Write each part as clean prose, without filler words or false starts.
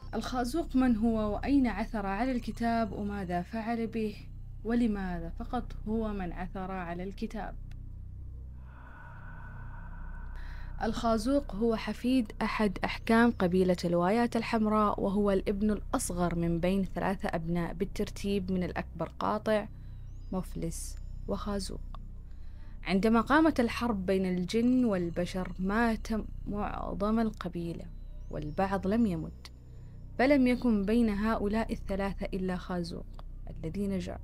الخازوق من هو وأين عثر على الكتاب وماذا فعل به؟ ولماذا فقط هو من عثر على الكتاب؟ الخازوق هو حفيد أحد أحكام قبيلة الوايات الحمراء، وهو الابن الأصغر من بين 3 أبناء بالترتيب من الأكبر قاطع، مفلس، وخازوق. عندما قامت الحرب بين الجن والبشر مات معظم القبيلة، والبعض لم يمت، فلم يكن بين هؤلاء ال3 إلا خازوق الذي نجا.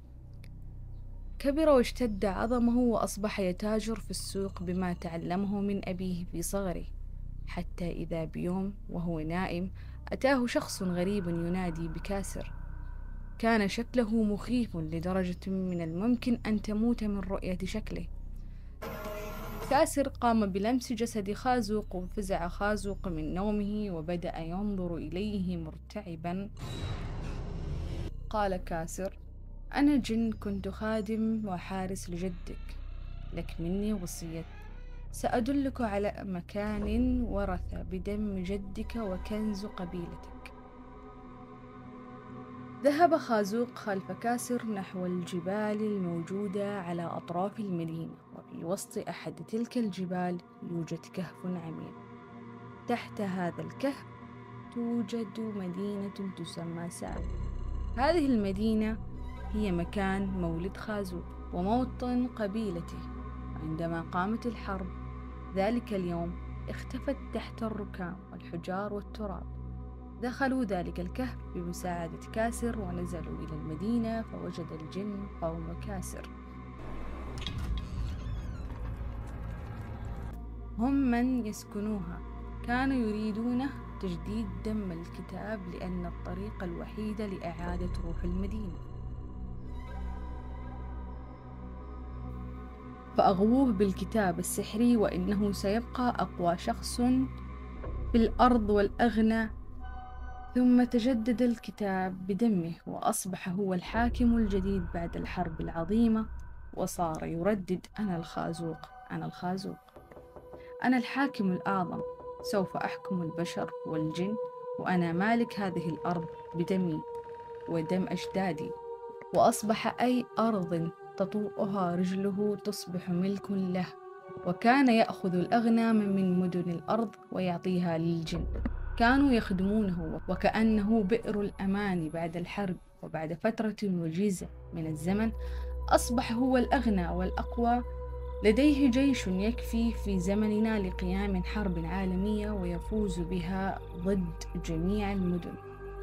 كبر واشتد عظمه وأصبح يتاجر في السوق بما تعلمه من أبيه في صغره، حتى إذا بيوم وهو نائم أتاه شخص غريب ينادي بكاسر. كان شكله مخيف لدرجة من الممكن أن تموت من رؤية شكله. كاسر قام بلمس جسد خازوق، وفزع خازوق من نومه وبدأ ينظر إليه مرتعبا. قال كاسر: أنا جن كنت خادم وحارس لجدك، لك مني وصية، سأدلك على مكان ورث بدم جدك وكنز قبيلتك. ذهب خازوق خلف كاسر نحو الجبال الموجودة على أطراف المدينة، وفي وسط أحد تلك الجبال يوجد كهف عميق. تحت هذا الكهف توجد مدينة تسمى سام. هذه المدينة هي مكان مولد خازوق وموطن قبيلته. عندما قامت الحرب ذلك اليوم اختفت تحت الركام والحجار والتراب. دخلوا ذلك الكهف بمساعدة كاسر ونزلوا إلى المدينة، فوجد الجن قوم كاسر هم من يسكنوها. كانوا يريدون تجديد دم الكتاب لأن الطريقة الوحيدة لإعادة روح المدينة، فأغووه بالكتاب السحري وإنه سيبقى أقوى شخص في الأرض والأغنى. ثم تجدد الكتاب بدمه وأصبح هو الحاكم الجديد بعد الحرب العظيمة، وصار يردد: أنا الخازوق، أنا الخازوق، أنا الحاكم الأعظم، سوف أحكم البشر والجن، وأنا مالك هذه الأرض بدمي ودم أجدادي. وأصبح أي أرض تطوءها رجله تصبح ملك له، وكان يأخذ الأغنام من مدن الأرض ويعطيها للجن. كانوا يخدمونه وكأنه بئر الأمان. بعد الحرب وبعد فترة وجيزة من الزمن أصبح هو الأغنى والأقوى، لديه جيش يكفي في زمننا لقيام حرب عالمية ويفوز بها ضد جميع المدن.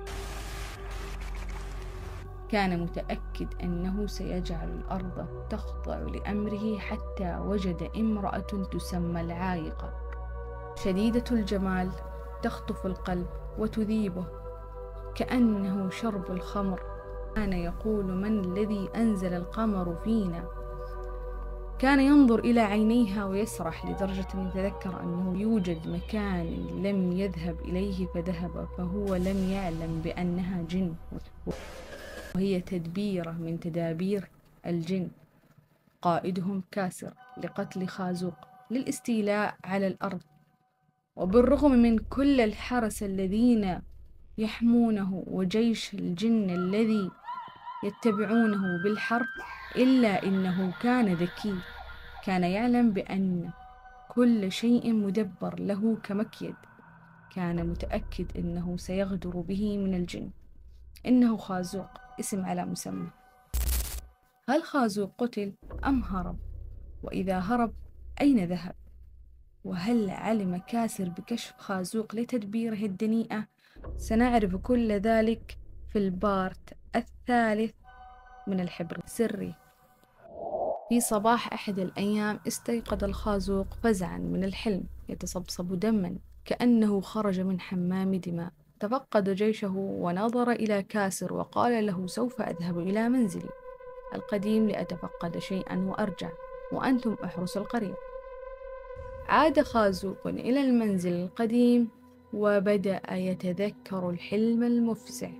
كان متأكد أنه سيجعل الأرض تخضع لأمره، حتى وجد امرأة تسمى العايقة، شديدة الجمال، تخطف القلب وتذيبه كأنه شرب الخمر. كان يقول: من الذي أنزل القمر فينا؟ كان ينظر إلى عينيها ويسرح لدرجة أن يتذكر أنه يوجد مكان لم يذهب إليه فذهب، فهو لم يعلم بأنها جن، وهي تدبيرة من تدابير الجن، قائدهم كاسر لقتل خازوق للاستيلاء على الأرض. وبالرغم من كل الحرس الذين يحمونه وجيش الجن الذي يتبعونه بالحرب، إلا إنه كان ذكي، كان يعلم بأن كل شيء مدبر له كمكيد. كان متأكد أنه سيغدر به من الجن. إنه خازوق، اسم على مسمى. هل خازوق قتل أم هرب؟ وإذا هرب أين ذهب؟ وهل علم كاسر بكشف خازوق لتدبيره الدنيئة؟ سنعرف كل ذلك في البارت الثالث من الحبر السري. في صباح أحد الأيام استيقظ الخازوق فزعا من الحلم، يتصبصب دما كأنه خرج من حمام دماء. تفقد جيشه ونظر إلى كاسر وقال له: سوف أذهب إلى منزلي القديم لأتفقد شيئا وأرجع، وأنتم احرسوا القرية. عاد خازوق إلى المنزل القديم وبدأ يتذكر الحلم المفزع.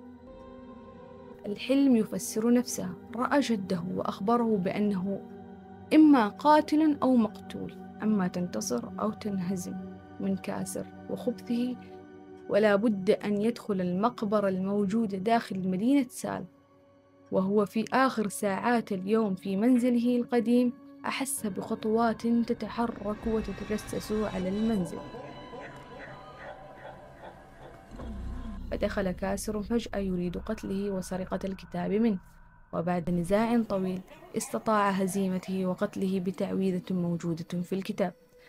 الحلم يفسر نفسه. رأى جده وأخبره بأنه إما قاتل أو مقتول، أما تنتصر أو تنهزم من كاسر وخبثه ولا بد أن يدخل المقبرة الموجودة داخل مدينة سال. وهو في آخر ساعات اليوم في منزله القديم أحس بخطوات تتحرك وتتجسس على المنزل، فدخل كاسر فجأة يريد قتله وسرقة الكتاب منه، وبعد نزاع طويل استطاع هزيمته وقتله بتعويذة موجودة في الكتاب.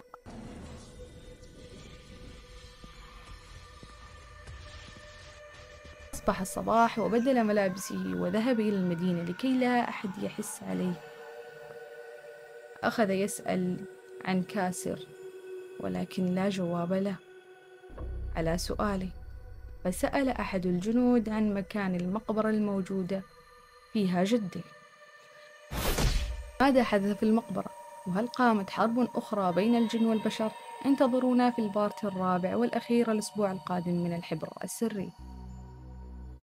أصبح الصباح وبدل ملابسه وذهب إلى المدينة لكي لا أحد يحس عليه. أخذ يسأل عن كاسر ولكن لا جواب له على سؤاله، فسأل أحد الجنود عن مكان المقبرة الموجودة فيها جده. ماذا حدث في المقبرة؟ وهل قامت حرب أخرى بين الجن والبشر؟ انتظرونا في البارت الرابع والأخير الأسبوع القادم من الحبر السري.